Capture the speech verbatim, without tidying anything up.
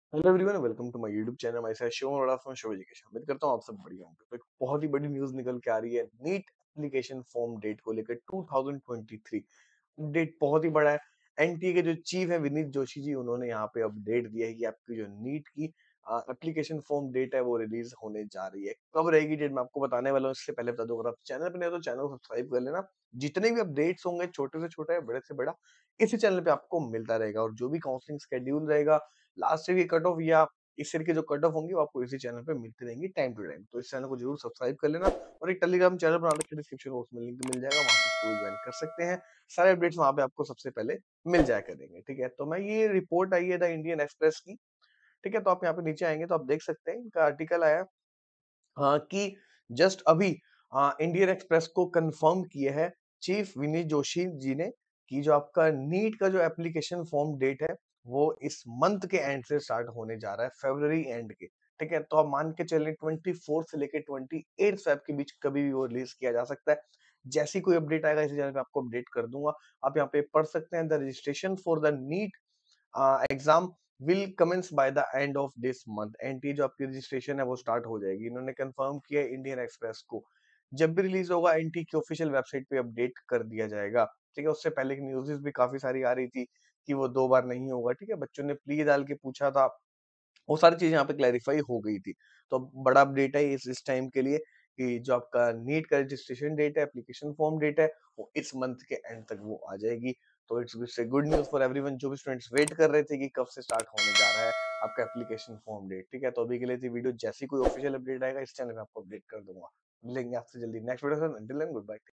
Hello everyone, welcome to my YouTube channel. Myself Shivam Arora from Shiv education. उम्मीद करता हूँ आप सब बढ़िया होंगे। तो एक बहुत ही बड़ी न्यूज़ निकल के आ रही है नीट एप्लीकेशन फॉर्म डेट को लेकर two thousand twenty three. Update बहुत ही बड़ा है। एनटीए के जो चीफ है विनीत जोशी जी, उन्होंने यहाँ पे अपडेट दिया है कि आपकी जो नीट की एप्लीकेशन फॉर्म डेट है वो रिलीज होने जा रही है। कब रहेगी डेट मैं आपको बताने वाला हूँ। इससे पहले बता दूं, अगर आप चैनल पे नए हो तो चैनल को सब्सक्राइब कर लेना। जितने भी अपडेट्स होंगे छोटे से छोटा या बड़े से बड़ा इसी चैनल पे आपको मिलता रहेगा। और जो भी काउंसलिंग शेड्यूल रहेगा, लास्ट ईयर की कट ऑफ या इस ईयर के जो कट ऑफ होंगी वो आपको इसी चैनल पे मिलती रहेंगी टाइम टू टाइम। तो इस चैनल को जरूर सब्सक्राइब कर लेना। और एक टेलीग्राम चैनल बना रखा है, डिस्क्रिप्शन बॉक्स में लिंक मिल जाएगा, वहां से उसको ज्वाइन कर सकते हैं। सारे अपडेट्स वहां पे आपको सबसे पहले मिल जाया करेंगे। ठीक है, तो मैं ये रिपोर्ट आई है द इंडियन एक्सप्रेस की। ठीक है, तो आप यहाँ पे नीचे आएंगे तो आप देख सकते हैं इनका आर्टिकल आया हाँ, कि जस्ट अभी अ, इंडियन एक्सप्रेस को कंफर्म किया है चीफ विनीत जोशी जी ने कि जो आपका नीट का जो एप्लीकेशन फॉर्म डेट है वो इस मंथ के एंड से स्टार्ट होने जा रहा है, फरवरी एंड के। ठीक है, तो आप मान के चलें ट्वेंटी फोर्थ से लेके ट्वेंटी एट फेब के बीच कभी भी वो रिलीज किया जा सकता है। जैसी कोई अपडेट आएगा इसी चैनल पे आपको अपडेट कर दूंगा। आप यहाँ पे पढ़ सकते हैं the registration for the NEET exam will commence by the end of this month. एनटी जो आपकी रजिस्ट्रेशन है वो स्टार्ट हो जाएगी। इन्होंने कंफर्म किया है इंडियन एक्सप्रेस को। जब भी रिलीज होगा एनटी की ऑफिशियल वेबसाइट पे अपडेट कर दिया जाएगा। ठीक है, उससे पहले की न्यूज़ भी काफी सारी आ रही थी कि वो दो बार नहीं होगा। ठीक है, बच्चों ने प्ली डाल के पूछा था, वो सारी चीज़ें यहाँ पे क्लैरिफ़ाई हो गई थी। तो बड़ा अपडेट है इस इस टाइम के लिए कि जो आपका नीट का रजिस्ट्रेशन डेट है, एप्लीकेशन फॉर्म डेट है, वो इस मंथ के एंड तक वो आ जाएगी। तो it's it's a good news for everyone. जो भी स्टूडेंट्स वेट कर रहे थे कि कब से स्टार्ट होने जा रहा है आपका एप्लीकेशन फॉर्म डेट। ठीक है, तो अभी के लिए थी वीडियो। जैसे ही कोई ऑफिशियल अपडेट आएगा इस चैनल पे आपको अपडेट कर दूँगा। मिलेंगे आपसे जल्दी नेक्स्ट वीडियो में। Until then good bye.